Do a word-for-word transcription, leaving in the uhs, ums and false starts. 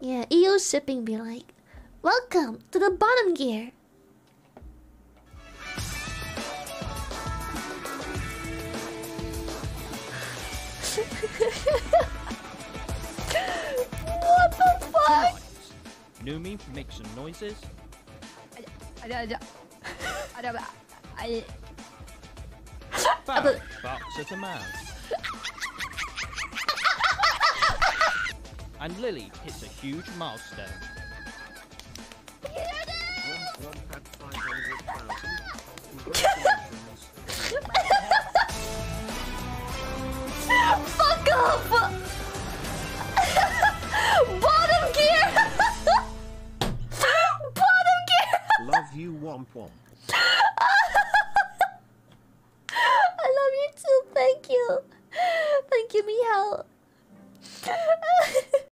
Yeah, E O shipping be like, welcome to the bottom gear. What the fuck? Numi, make some noises. Bark barks at a mouse. And Lily hits a huge milestone. Fuck off! Bottom gear! Bottom gear! Love you, Womp Womp.